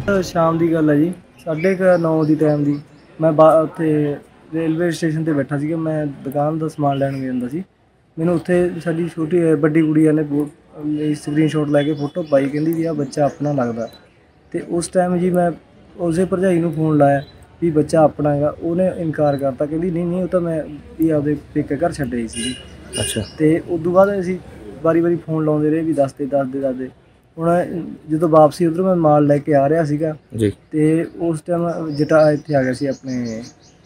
शाम की गल है जी 9:30 ਦੀ ਟਾਈਮ ਦੀ ਮੈਂ ਉੱਥੇ ਰੇਲਵੇ ਸਟੇਸ਼ਨ ਤੇ ਬੈਠਾ ਸੀਗਾ। ਮੈਂ ਦੁਕਾਨ ਦਾ ਸਮਾਨ ਲੈਣ ਗਿਆ ਹੁੰਦਾ ਸੀ। ਮੈਨੂੰ ਉੱਥੇ ਸਾਡੀ ਛੋਟੀ ਵੱਡੀ ਕੁੜੀ ਨੇ ਸਕਰੀਨਸ਼ਾਟ ਲੈ ਕੇ ਫੋਟੋ ਪਾਈ, ਕਹਿੰਦੀ ਵੀ ਆਹ ਬੱਚਾ ਆਪਣਾ ਲੱਗਦਾ। ਤੇ ਉਸ ਟਾਈਮ ਜੀ ਮੈਂ ਉਸੇ ਭਰਜਾਈ ਨੂੰ ਫੋਨ ਲਾਇਆ ਵੀ ਬੱਚਾ ਆਪਣਾ ਹੈਗਾ। ਉਹਨੇ ਇਨਕਾਰ ਕਰਤਾ, ਕਹਿੰਦੀ ਨਹੀਂ ਉਹ ਤਾਂ ਮੈਂ ਵੀ ਆਪਦੇ ਪੇਕੇ ਘਰ ਛੱਡ ਆਈ ਸੀ। ਅੱਛਾ। ਤੇ ਉਸ ਤੋਂ ਬਾਅਦ ਅਸੀਂ ਵਾਰੀ ਫੋਨ ਲਾਉਂਦੇ ਰਹੇ ਵੀ ਦੱਸਦੇ। ਹੁਣ ਜਦੋਂ ਵਾਪਸੀ ਉੱਧਰੋਂ ਮੈਂ ਮਾਲ ਲੈ ਕੇ ਆ ਰਿਹਾ ਸੀਗਾ ਜੀ, ਤੇ ਉਸ ਟਾਈਮ ਜਟਾ ਇੱਥੇ ਆ ਗਿਆ ਸੀ, ਆਪਣੇ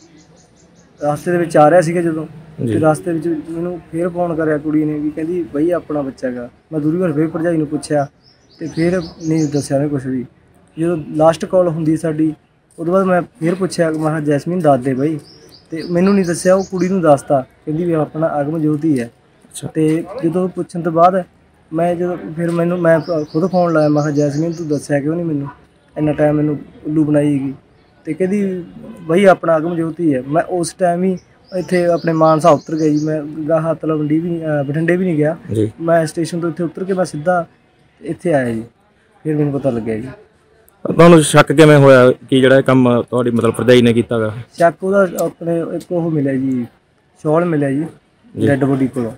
ਰਸਤੇ ਦੇ ਵਿੱਚ ਆ ਰਿਹਾ ਸੀਗਾ ਜਦੋਂ। ਤੇ ਰਸਤੇ ਵਿੱਚ ਮੈਨੂੰ ਫੇਰ ਫੋਨ ਕਰਿਆ ਕੁੜੀ ਨੇ ਵੀ ਕਹਿੰਦੀ ਬਈ ਆਪਣਾ ਬੱਚਾ ਹੈਗਾ। ਮੈਂ ਦੂਰੀ ਵਾਰ ਫੇਰ ਭਰਜਾਈ ਨੂੰ ਪੁੱਛਿਆ ਤੇ ਫਿਰ ਨਹੀਂ ਦੱਸਿਆ ਨੇ ਕੁਛ ਵੀ। ਜਦੋਂ ਲਾਸਟ ਕਾਲ ਹੁੰਦੀ ਸਾਡੀ ਉਹਦੇ ਬਾਅਦ ਮੈਂ ਫੇਰ ਪੁੱਛਿਆ, ਮੈਂ ਕਿਹਾ ਜੈਸਮੀਨ ਦੱਸ ਦੇ ਬਈ, ਤੇ ਮੈਨੂੰ ਨਹੀਂ ਦੱਸਿਆ। ਉਹ ਕੁੜੀ ਨੂੰ ਦੱਸਤਾ, ਕਹਿੰਦੀ ਵੀ ਆਪਣਾ ਅਗਮਜੋਤ ਹੀ ਹੈ। ਤੇ ਜਦੋਂ ਪੁੱਛਣ ਤੋਂ ਬਾਅਦ ਮੈਂ ਫਿਰ ਮੈਂ ਖੁਦ ਫੋਨ ਲਾਇਆ, ਮੈਂ ਕਿਹਾ ਜੈਸਮੀਨ ਤੂੰ ਦੱਸਿਆ ਕਿਉਂ ਨਹੀਂ ਮੈਨੂੰ, ਇੰਨਾ ਟਾਈਮ ਮੈਨੂੰ ਉੱਲੂ ਬਣਾਈ ਹੈਗੀ। ਤੇ ਕਹਿੰਦੀ ਬਈ ਆਪਣਾ ਅਗਮਜੋਤ ਹੀ ਹੈ। ਮੈਂ ਉਸ ਟਾਈਮ ਹੀ ਇੱਥੇ ਆਪਣੇ ਮਾਨਸਾ ਉਤਰ ਗਿਆ ਜੀ। ਮੈਂ ਗਾਹਾਂ ਤਲਵੰਡੀ ਵੀ ਬਠਿੰਡੇ ਵੀ ਨਹੀਂ ਗਿਆ। ਮੈਂ ਸਟੇਸ਼ਨ ਤੋਂ ਇੱਥੇ ਉਤਰ ਕੇ ਮੈਂ ਸਿੱਧਾ ਇੱਥੇ ਆਇਆ ਜੀ। ਫਿਰ ਮੈਨੂੰ ਪਤਾ ਲੱਗਿਆ ਜੀ। ਤੁਹਾਨੂੰ ਸ਼ੱਕ ਕਿਵੇਂ ਹੋਇਆ ਕਿ ਜਿਹੜਾ ਕੰਮ ਤੁਹਾਡੀ ਮਤਲਬ ਭਰਜਾਈ ਨੇ ਕੀਤਾ ਗਾ? ਸ਼ੱਕ ਉਹਦਾ ਆਪਣੇ ਇੱਕ ਉਹ ਮਿਲਿਆ ਜੀ, ਸ਼ੌਲ ਮਿਲਿਆ ਜੀ ਡੈਡ ਬੋਡੀ ਕੋਲੋਂ।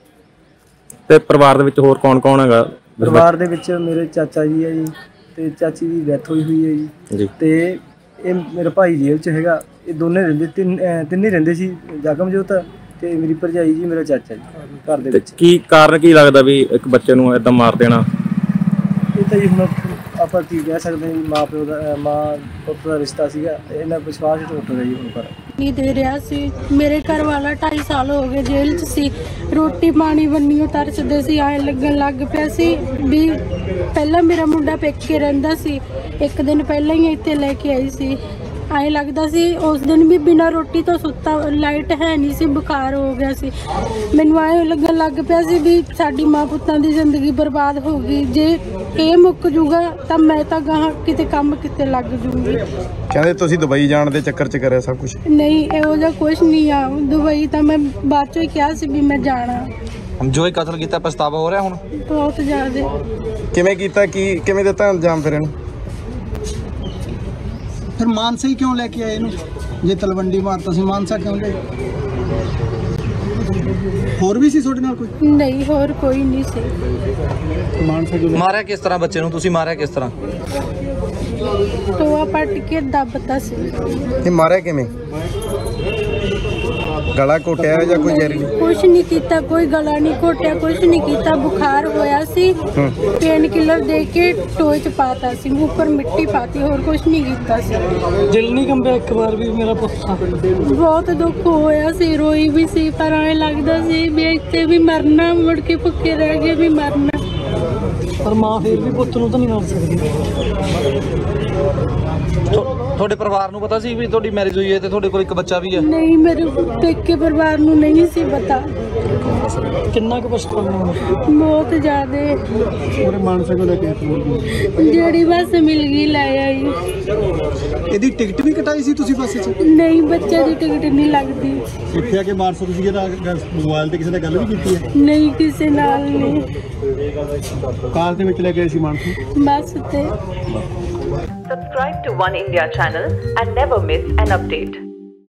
ਤੇ ਪਰਿਵਾਰ ਦੇ ਵਿੱਚ ਹੋਰ ਕੌਣ ਹੈਗਾ? ਪਰਿਵਾਰ ਦੇ ਵਿੱਚ ਮੇਰੇ ਚਾਚਾ ਜੀ ਹੈ ਜੀ, ਤੇ ਚਾਚੀ ਦੀ ਡੈਥ ਹੋਈ ਹੈ ਜੀ। ਤੇ ਇਹ ਮੇਰਾ ਭਾਈ ਜੇਲ੍ਹ 'ਚ ਹੈਗਾ। ਇਹ ਦੋਨੇ ਰਹਿੰਦੇ, ਤਿੰਨ ਹੀ ਰਹਿੰਦੇ ਸੀ, ਅਗਮਜੋਤ ਤੇ ਮੇਰੀ ਭਰਜਾਈ ਜੀ, ਮੇਰਾ ਚਾਚਾ ਜੀ ਘਰ ਦੇ ਵਿੱਚ। ਕੀ ਕਾਰਨ ਕੀ ਲੱਗਦਾ ਵੀ ਇੱਕ ਬੱਚੇ ਨੂੰ ਏਦਾਂ ਮਾਰ ਦੇਣਾ? ਇਹ ਤਾਂ ਜੀ ਹੁਣ ਆਪਾਂ ਕੀ ਕਹਿ ਸਕਦੇ ਹਾਂ, ਮਾਂ ਪਿਓ ਦਾ ਮਾਂ ਪੁੱਤ ਦਾ ਰਿਸ਼ਤਾ ਸੀਗਾ, ਇਹਨਾਂ ਵਿਸ਼ਵਾਸ ਟੁੱਟ ਗਿਆ ਜੀ ਹੁਣ। ਪਰ ਨਹੀਂ ਦੇ ਰਿਹਾ ਸੀ। ਮੇਰੇ ਘਰ ਵਾਲਾ 2.5 ਸਾਲ ਹੋ ਗਏ ਜੇਲ੍ਹ 'ਚ ਸੀ। ਰੋਟੀ ਪਾਣੀ ਬੰਨੀਓ ਤਰਸਦੇ ਸੀ, ਐਂ ਲੱਗਣ ਲੱਗ ਪਿਆ ਸੀ ਵੀ ਪਹਿਲਾਂ ਮੇਰਾ ਮੁੰਡਾ ਪੇਕੇ ਰਹਿੰਦਾ ਸੀ, ਇੱਕ ਦਿਨ ਪਹਿਲਾਂ ਹੀ ਇੱਥੇ ਲੈ ਕੇ ਆਈ ਸੀ। ਐਂ ਲੱਗਦਾ ਸੀ ਉਸ ਦਿਨ ਵੀ ਬਿਨਾਂ ਰੋਟੀ ਤੋਂ ਸੁੱਤਾ, ਲਾਈਟ ਹੈ ਨਹੀਂ ਸੀ, ਬੁਖਾਰ ਹੋ ਗਿਆ ਸੀ। ਮੈਨੂੰ ਐਂ ਲੱਗਣ ਲੱਗ ਪਿਆ ਸੀ ਵੀ ਸਾਡੀ ਮਾਂ ਪੁੱਤਾਂ ਦੀ ਜ਼ਿੰਦਗੀ ਬਰਬਾਦ ਹੋ ਗਈ। ਜੇ ਇਹ ਮੁੱਕ ਜੂਗਾ ਤਾਂ ਮੈਂ ਤਾਂ ਗਾਹਾਂ ਕਿਤੇ ਕੰਮ ਕਿਤੇ ਲੱਗ ਜੂਗੀ। ਕਹਿੰਦੇ ਤੁਸੀਂ ਦੁਬਈ ਜਾਣ ਦੇ ਚੱਕਰ 'ਚ ਕਰਿਆ ਸਭ ਕੁਝ? ਨਹੀਂ, ਇਹੋ ਜਿਹਾ ਕੁਛ ਨਹੀਂ ਆ। ਦੁਬਈ ਤਾਂ ਮੈਂ ਬਾਅਦ 'ਚੋਂ ਹੀ ਕਿਹਾ ਸੀ ਵੀ ਮੈਂ ਜਾਣਾ। ਜੋ ਇਹ ਕਤਲ ਕੀਤਾ ਪਛਤਾਵਾ ਹੋ ਰਿਹਾ ਹੁਣ ਬਹੁਤ ਜ਼ਿਆਦਾ। ਕਿਵੇਂ ਕੀਤਾ, ਕਿਵੇਂ ਦਿੱਤਾ ਅੰਜਾਮ ਫਿਰ ਇਹਨੂੰ? ਫਿਰ ਮਾਨਸਾ ਹੀ ਕਿਉਂ ਲੈ ਕੇ ਆਏ ਇਹਨੂੰ? ਜੇ ਤਲਵੰਡੀ ਮਾਰਤਾ ਸੀ, ਮਾਨਸਾ ਕਿਉਂ ਲੈ? ਹੋਰ ਵੀ ਸੀ ਤੁਹਾਡੇ ਨਾਲ ਕੋਈ? ਨਹੀਂ, ਹੋਰ ਕੋਈ ਨਹੀਂ ਸੀ। ਮਾਨਸਾ ਕਿਉਂ ਮਾਰਿਆ ਕਿਸ ਤਰ੍ਹਾਂ ਬੱਚੇ ਨੂੰ? ਤੁਸੀਂ ਮਾਰਿਆ ਕਿਸ ਤਰ੍ਹਾਂ? ਟੋਆ ਪੱਟ ਕੇ ਦੱਬਤਾ ਸੀ। ਇਹ ਮਾਰਿਆ ਕਿਵੇਂ? ਗਲਾ ਘੋਟਿਆ ਜਾਂ ਕੋਈ ਜ਼ਹਿਰੀਲੀ? ਕੁਛ ਨਹੀਂ ਕੀਤਾ, ਕੋਈ ਗਲਾ ਨਹੀਂ ਘੋਟਿਆ, ਕੁਛ ਨਹੀਂ ਕੀਤਾ। ਬੁਖਾਰ ਹੋਇਆ ਸੀ, ਪੇਨ ਕਿਲਰ ਦੇ ਕੇ ਟੋਏ 'ਚ ਪਾਤਾ ਸੀ, ਉੱਪਰ ਮਿੱਟੀ ਪਾਤੀ, ਹੋਰ ਕੁਛ ਨਹੀਂ ਕੀਤਾ ਸੀ। ਦਿਲ ਨਹੀਂ ਕੰਬਿਆ ਇੱਕ ਵਾਰ ਵੀ ਮੇਰਾ ਪੁੱਤ? ਬਹੁਤ ਦੁੱਖ ਹੋਇਆ ਸੀ, ਰੋਈ ਵੀ ਸੀ, ਪਰ ਐਂ ਲੱਗਦਾ ਸੀ ਵੀ ਇੱਥੇ ਵੀ ਮਰਨਾ, ਮੁੜ ਕੇ ਭੁੱਖੇ ਰਹਿ ਗਏ ਵੀ ਮਰਨਾ। ਪਰ ਮਾਂ ਫਿਰ ਵੀ ਪੁੱਤ ਨੂੰ ਤਾਂ ਨਹੀਂ ਮਾਰ ਸਕਦੀ। ਤੁਹਾਡੇ ਪਰਿਵਾਰ ਨੂੰ ਪਤਾ ਸੀ ਵੀ ਤੁਹਾਡੀ ਮੈਰਿਜ ਹੋਈ ਹੈ ਤੇ ਤੁਹਾਡੇ ਕੋਲ ਇੱਕ ਬੱਚਾ ਵੀ ਹੈ? ਨਹੀਂ, ਮੇਰੇ ਪੇਕੇ ਪਰਿਵਾਰ ਨੂੰ ਨਹੀਂ ਸੀ ਪਤਾ। ਕਿੰਨਾ ਕੁ ਪਛਤਾਵਾ? ਬਹੁਤ ਜ਼ਿਆਦਾ। ਉਹਨੇ ਮਾਨਸਾ ਕਿਉਂ ਲੈ ਕੇ ਆਏ? ਜਿਹੜੀ ਬੱਸ ਮਿਲ ਗਈ ਲੈ ਆਈ। ਇਹਦੀ ਟਿਕਟ ਵੀ ਕਟਾਈ ਸੀ ਤੁਸੀਂ ਬੱਸ 'ਚ? ਨਹੀਂ, ਬੱਚੇ ਦੀ ਟਿਕਟ ਨਹੀਂ ਲੱਗਦੀ। ਇੱਥੇ ਆ ਕੇ ਮਾਨਸਾ ਤੁਸੀਂ ਇਹਦਾ ਮੋਬਾਈਲ ਤੇ ਕਿਸੇ ਨਾਲ ਗੱਲ ਵੀ ਕੀਤੀ ਹੈ? ਨਹੀਂ, ਕਿਸੇ ਨਾਲ ਨਹੀਂ। ਕਾਰ ਦੇ ਵਿੱਚ ਲੈ ਕੇ ਆਏ ਸੀ ਮਾਨਸਾ? ਬੱਸ ਤੇ। Subscribe to One India channel and never miss an update.